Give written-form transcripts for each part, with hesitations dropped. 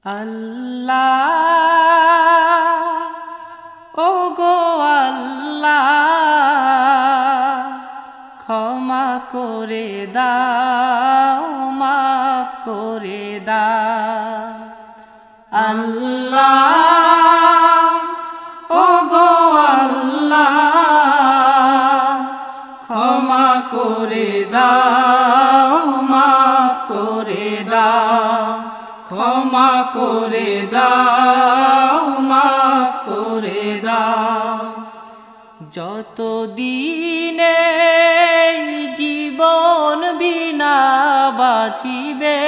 আল্লাহ ওগো আল্লাহ ক্ষমা করে দাও মাফ করে দাও আল্লাহ ওগো আল্লাহ ক্ষমা করে দাও মাফ করে দাও ক্ষমা করে দাও মাফ করে দাও যত দিনে জীবন বিনা বাঁচিবে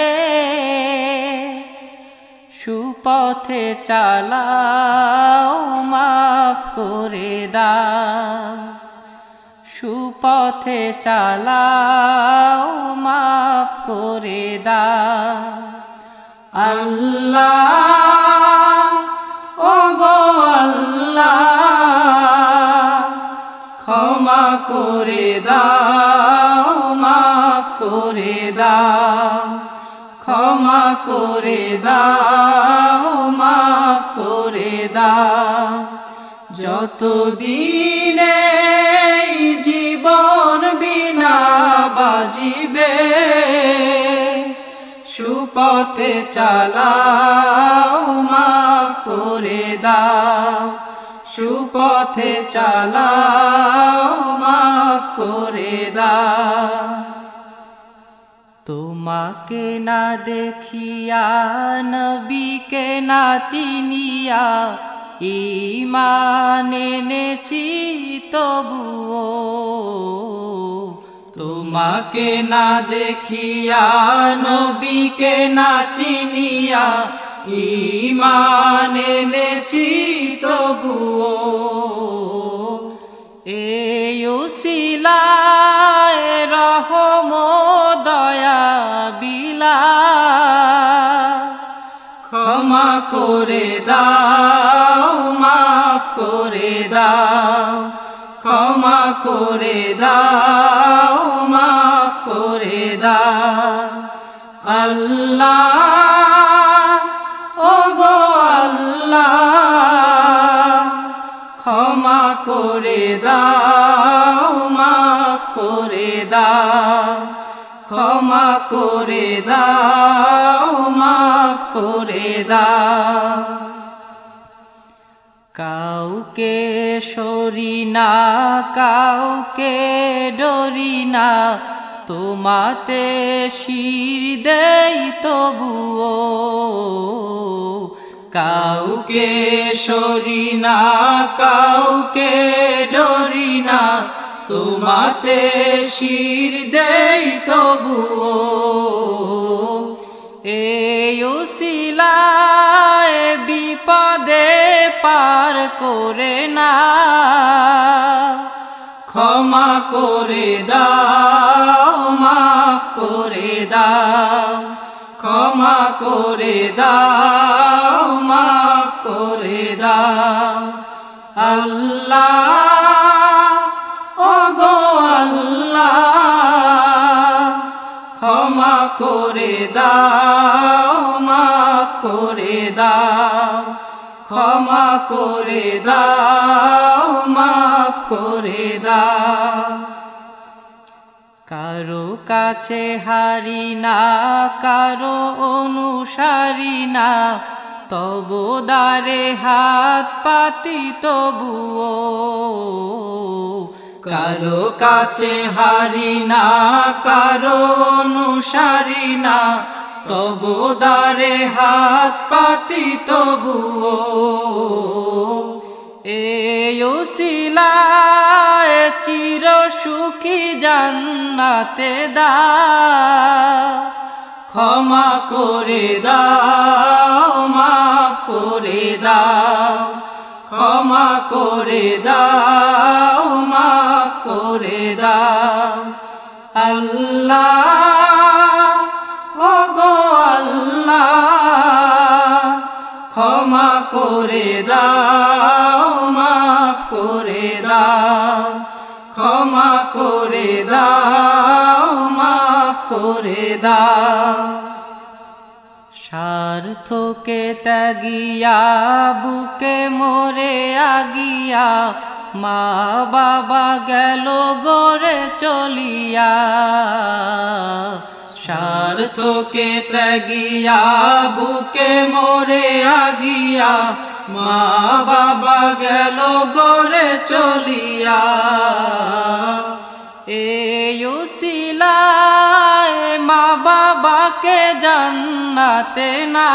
সুপথে চালাও মাফ করে দাও সুপথে চালাও মাফ করে দাও আল্লাহ ওগো আল্লাহ ক্ষমা করে দাও মাফ করে দাও ক্ষমা করে দাও মাফ করে দাও যত দিনে জীবন বিনা বাজিবে সুপথে চালাও মাফ করে দাও সুপথে চালাও মাফ করে দাও তোমাকে না দেখিয়া নবীকে না চিনিয়া ঈমান এনেছি তবুও তোমাকে না দেখিয়া নবীকে না চিনিয়া ঈমান এনেছি তবুও এই উসিলায় রহম দয়া বিলা ক্ষমা করে দাও মাফ করে দাও ক্ষমা করে দাও মাফ করে দাও আল্লাহ ওগো আল্লাহ ক্ষমা করে দাও মাফ করে দাও ক্ষমা করে দাও মাফ করে দাও কাউকে সরি না কাউকে ডরি না তোমাতে শির দেই তবুও কাউকে সরি না কাউকে ডরি না তোমাতে শির দেই তবুও এই উসিলায় বিপদে পার করে না ক্ষমা করে দাও মাফ করে দাও ক্ষমা করে দাও মাফ করে দাও আল্লাহ ওগো আল্লাহ ক্ষমা করে দাও মাফ করে দাও ক্ষমা করে দাও মাফ করে দাও কারো কাছে হারি না কারো অনুসারী না তবু দ্বারে হাত পাতি তবুও কারো কাছে হারি না কারো অনুসারী না তবু দ্বারে হাত পাতি তবুও এই উসিলায় চির সুখী জান্নাতে দাও ক্ষমা করে দাও মাফ করে দাও ক্ষমা করে দাও মাফ করে দাও আল্লাহ ওগো আল্লাহ ক্ষমা করে দাও মাফ করে দাও ক্ষমা করে দাও মাফ করে দাও স্বার্থকে ত্যাগিয়া বুকে মোরে আগিয়া মা বাবা গেল গড়ে চলিয়া স্বার্থকে ত্যাগিয়া বুকে মোরে আগিয়া মা বাবা গেল গড়ে চলিয়া এই উসিলায় মা বাবাকে জান্নাতে না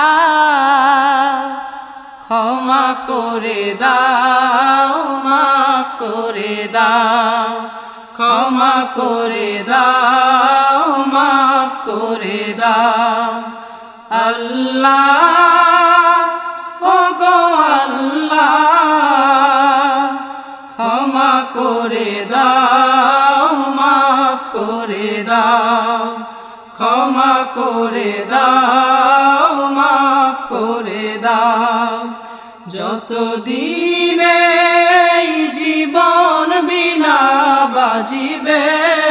ক্ষমা করে দাও মাফ করে দাও ক্ষমা করে দাও মাফ করে দাও আল্লাহ ও গো আল্লাহ ক্ষমা করে দাও মাফ করে দাও ক্ষমা করে দাও মাফ করে দাও যতদিনে জীবন বিনা বাজিবে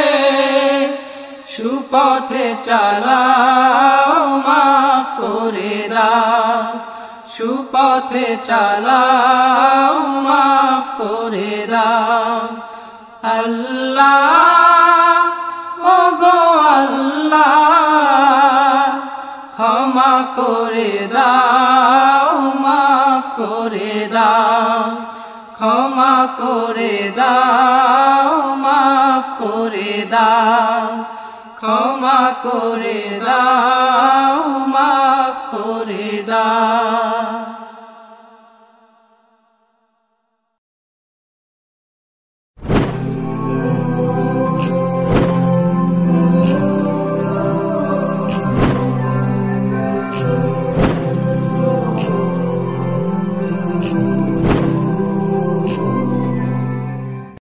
সুপথে চালাও মাফ করে দাও সুপথে চালাও মাফ করে দাও আল্লাহ ও গো আল্লাহ ক্ষমা করে দাও মাফ করে দাও ক্ষমা করে দাও মাফ করে দাও ক্ষমা করে দাও